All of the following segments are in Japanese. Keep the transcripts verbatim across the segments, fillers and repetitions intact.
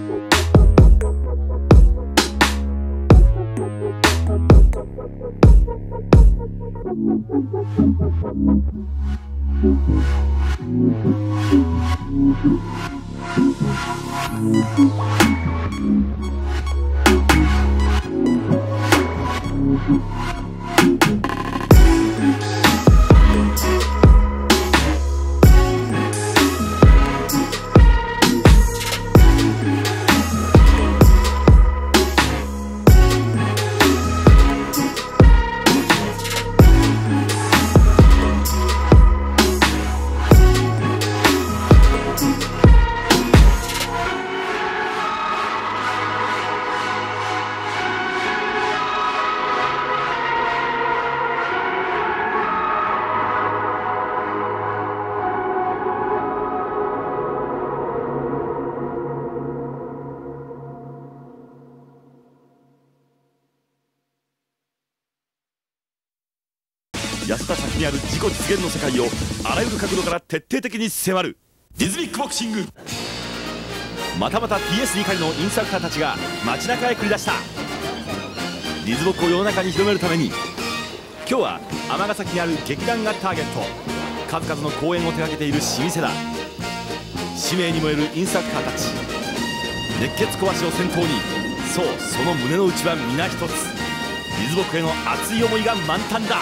安田先にある自己実現の世界をあらゆる角度から徹底的に迫るリズミックボクシング。またまた ティーエス 理解のインストラクターたちが街中へ繰り出した。リズボックを世の中に広めるために今日は尼崎にある劇団がターゲット。数々の公演を手掛けている老舗だ。使命に燃えるインストラクターたち、熱血壊しを先頭に、そうその胸の内は皆一つ。リズボックへの熱い思いが満タンだ。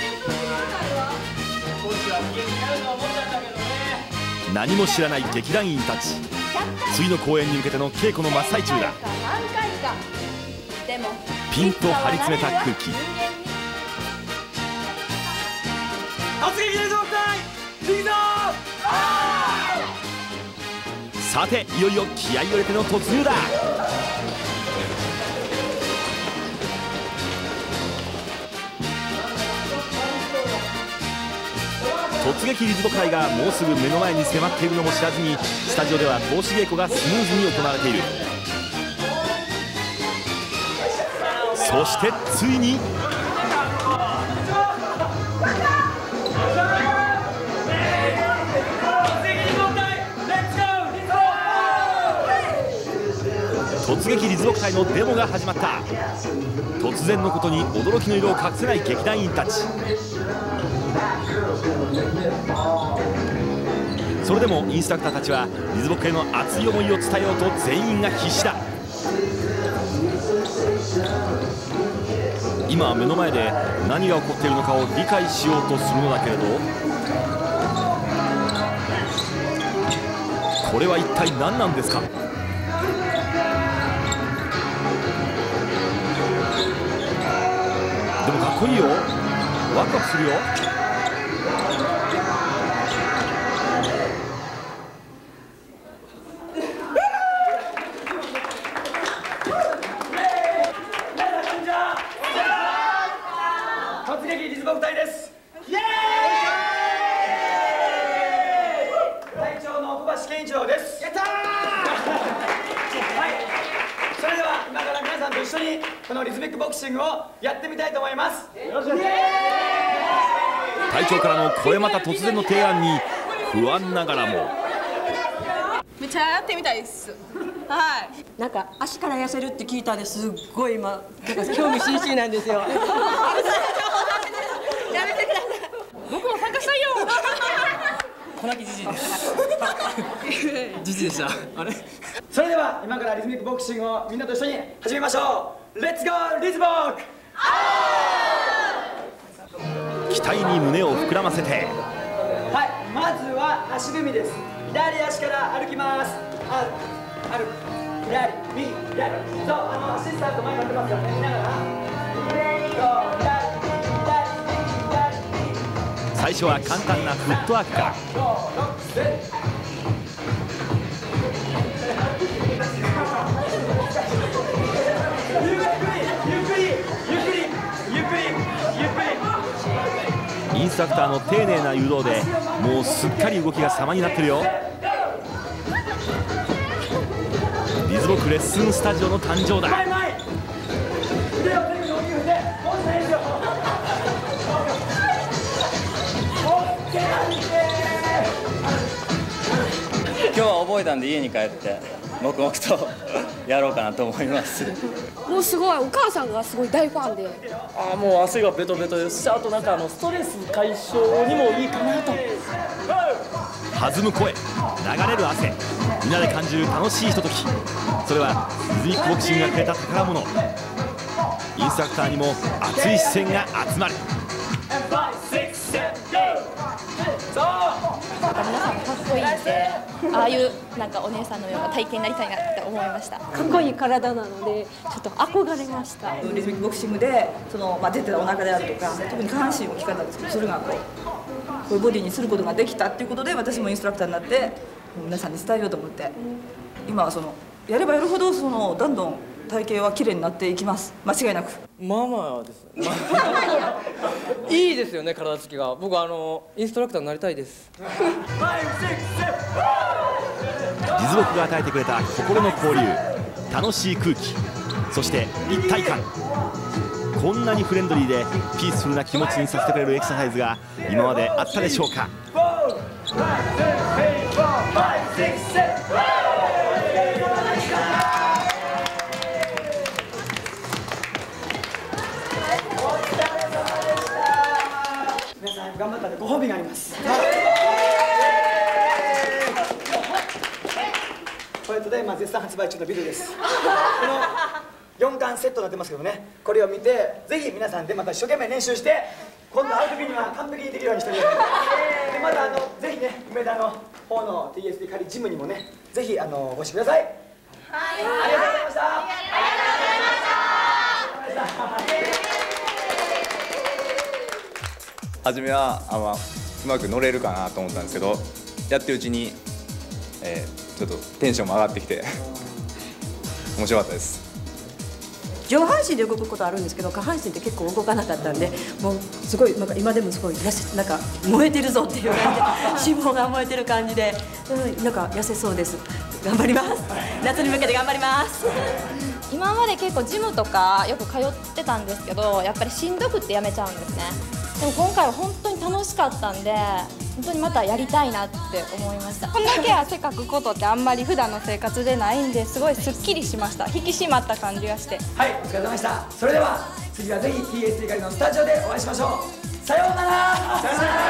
何も知らない劇団員たち、次の公演に向けての稽古の真っ最中だ。ピンと張り詰めた空気。さていよいよ気合いを入れての突入だ。突撃リズボ会がもうすぐ目の前に迫っているのも知らずに、スタジオでは通し稽古がスムーズに行われている。そしてついに突撃リズボク隊のデモが始まった。突然のことに驚きの色を隠せない劇団員たち。それでもインストラクターたちはリズボクへの熱い思いを伝えようと全員が必死だ。今目の前で何が起こっているのかを理解しようとするのだけれど、これは一体何なんですか。でもかっこいいよ。ワクワクするよ。 突撃リズボク隊です。イエーイ。隊長の小橋健一郎です。やったー。はい。それでは今から皆さんと一緒にこのリズミックボクシングをやってみたいと思います。よろしくお願いします。 隊長からのこれまた突然の提案に不安ながらもめっちゃやってみたいです。はい。 なんか足から痩せるって聞いたんで、すっごい今なんか興味津々なんですよ。 やめてください。僕も参加したいよ。 粉木じじいです。じじいでした。あれ。 それでは今からリズミックボクシングをみんなと一緒に始めましょう。レッツゴーリズボック。 期待に胸を膨らませて、 はい、まずは足踏みです。左足から歩きます。歩く、歩く、左、右、左。そう、あのアシスタント前に乗ってますからね、見ながら。そう、左、右、左、右、左。 最初は簡単なフットワークから。インストラクターの丁寧な誘導でもうすっかり動きが様になってるよ。リズボクレッスンスタジオの誕生だ。 今日は覚えたんで家に帰って黙々とやろうかなと思います。 もうすごい、お母さんがすごい大ファンで、 あもう汗がベトベトですし、あとなんかあのストレス解消にもいいかなと。 弾む声、流れる汗、みんなで感じる楽しいひととき、それはリズミックボクシングがくれた宝物。インストラクターにも熱い視線が集まる。 皆さんかっこいいんで、ああいうなんかお姉さんのような体型になりたいなって思いました。 かっこいい体なのでちょっと憧れました。 リズミックボクシングでその、まあ、出てたお腹であるとか、特に下半身を鍛えたんですけど、それがこうこういうボディにすることができたっていうことで、私もインストラクターになって皆さんに伝えようと思って、今はそのやればやるほどそのどんどん体型は綺麗になっていきます。間違いなく。 まあまあです、まあ、いいですよね、体つきが。僕あのインストラクターになりたいです。 リズボクが与えてくれた心の交流、楽しい空気、そして一体感。こんなにフレンドリーでピースフルな気持ちにさせてくれるエクササイズが今まであったでしょうか。 皆さん頑張ったんでご褒美があります。これただいま絶賛発売中のビデオです。このよんかんセットになってますけどね、これを見てぜひ皆さんでまた一生懸命練習して、今度会う時には完璧にできるようにしてください。でまたあのぜひね、梅田の方の ティーエスディー 仮ジムにもね、ぜひあのご視聴ください。はい、ありがとうございました。ありがとうございました。 初めはあんまうまく乗れるかなと思ったんですけど、やってるうちに、えー、ちょっとテンションも上がってきて面白かったです。 上半身で動くことあるんですけど、下半身って結構動かなかったんで、もうすごいなんか今でもすごい痩せ、なんか燃えてるぞっていう感じで脂肪が燃えてる感じで、うん、なんか痩せそうです。頑張ります。夏に向けて頑張ります。 今まで結構ジムとかよく通ってたんですけど、やっぱりしんどくってやめちゃうんですね。でも今回は本当に楽しかったんで、本当にまたやりたいなって思いました。 こんだけ汗かくことってあんまり普段の生活でないんで、すごいすっきりしました。引き締まった感じがして。 はい、お疲れ様でした。それでは次はぜひ ティーエスディー 仮のスタジオでお会いしましょう。さようなら。さようなら。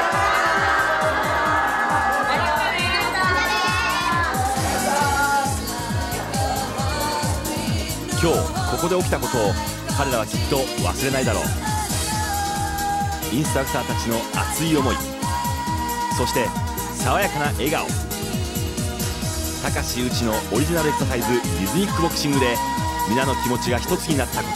今日ここで起きたことを彼らはきっと忘れないだろう。インストラクターたちの熱い思い、そして爽やかな笑顔。高志内のオリジナルエクササイズリズミックボクシングで皆の気持ちが一つになったこと、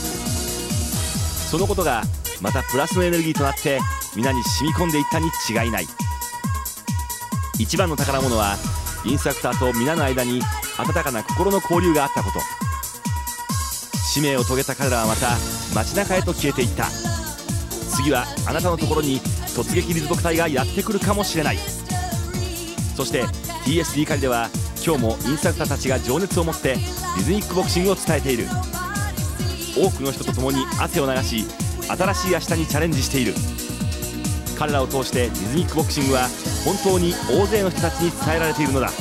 そのことがまたプラスのエネルギーとなって皆に染み込んでいったに違いない。一番の宝物はインストラクターと皆の間に温かな心の交流があったこと。使命を遂げた彼らはまた街中へと消えていった。次はあなたのところに突撃リズボク隊がやってくるかもしれない。そして ティーエスディー 仮では今日もインストラクターたちが情熱を持ってリズミックボクシングを伝えている。多くの人と共に汗を流し、新しい明日にチャレンジしている。彼らを通してリズミックボクシングは本当に大勢の人たちに伝えられているのだ。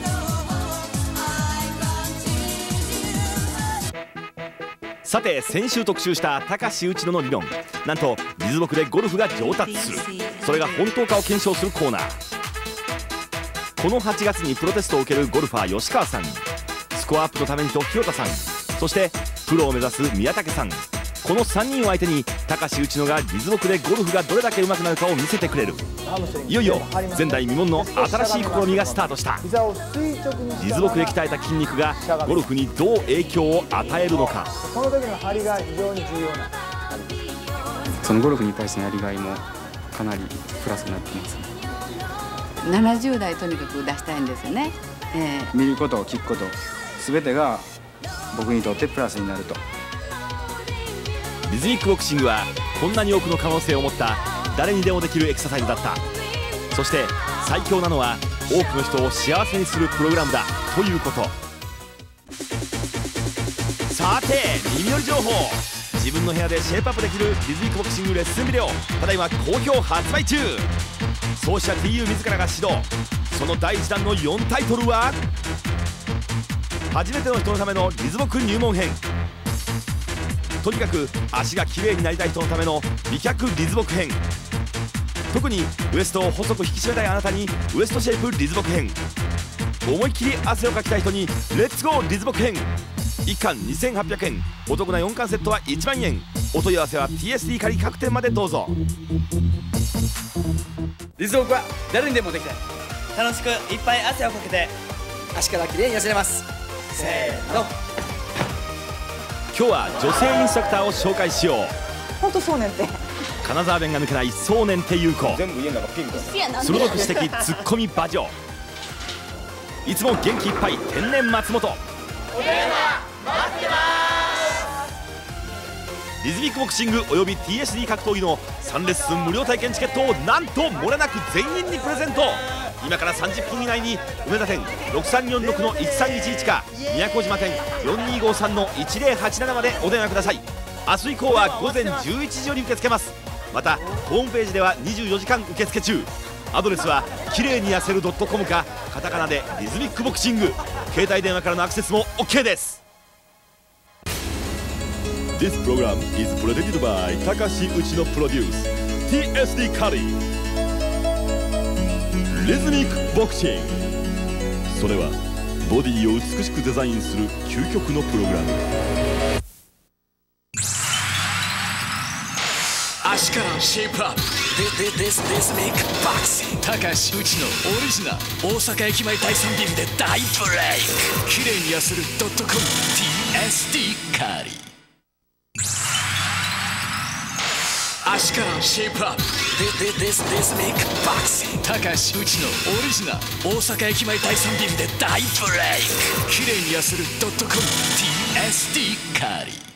さて、先週特集した高志内野の理論、なんとリズボクでゴルフが上達する、それが本当かを検証するコーナー。このはちがつにプロテストを受けるゴルファー吉川さん、スコアアップのためにと広田さん、そしてプロを目指す宮武さん、このさんにんを相手に高志内野がリズボクでゴルフがどれだけ上手くなるかを見せてくれる。いよいよ前代未聞の新しい試みがスタートした。リズボクで鍛えた筋肉がゴルフにどう影響を与えるのか。 この時の張りが非常に重要な、 そのゴルフに対してのやりがいもかなりプラスになってます。 ななじゅう代とにかく出したいんですよね、えー、 見ること聞くこと全てが僕にとってプラスになると。 リズミックボクシングはこんなに多くの可能性を持った誰にでもできるエクササイズだった。そして最強なのは多くの人を幸せにするプログラムだということ。さて、耳寄り情報、自分の部屋でシェイプアップできるリズミックボクシングレッスンビデオ、ただいま好評発売中。創始者 ティーユー 自らが指導。そのだいいちだんのよんタイトルは初めての人のためのリズモク入門編。とにかく足が綺麗になりたい人のための美脚リズモク編。特にウエストを細く引き締めたいあなたにウエストシェイプリズモク編。思いっきり汗をかきたい人にレッツゴーリズモク編。いっかんにせんはっぴゃくえん、お得なよんかんセットはいちまんえん。お問い合わせは ティーエスディー 仮各店までどうぞ。 リズモクは誰にでもできたい。楽しくいっぱい汗をかけて足からきれいに痩せれます。せーの。 今日は女性インストラクターを紹介しよう。 本当そうねんて。 金沢弁が抜けないそうねんて優子。 全部家の中ピンク。 鋭く指摘ツッコミ馬女。いつも元気いっぱい天然松本。 お電話待ってます。 リズミックボクシングおよび ティーエスディー 格闘技のさんレッスン無料体験チケットをなんと漏れなく全員にプレゼント。今からさんじゅっぷん以内に梅田店ろくさんよんろくのいちさんいちいちか宮古島店よんにーごーさんのいちぜろはちななまでお電話ください。明日以降はごぜんじゅういちじより受け付けます。またホームページではにじゅうよじかん受付中。アドレスはきれいに痩せる .com かカタカナでリズミックボクシング。携帯電話からのアクセスも OK です。 This program is presented by 高橋内のプロデュース ティーエスディー カリーリズミックボクシング。それはボディを美しくデザインする究極のプログラム。 足からシェイプアップ This Rhythmic Boxing 高橋内のオリジナル大阪駅前第三ビルで大ブレイク。きれいに痩せる .com ティーエスディー カリー。足からシェイプアップ This Rhythmic Boxing 高橋内のオリジナル大阪駅前第三ビルで大ブレイク。きれいに痩せる .com ティーエスディー カリー。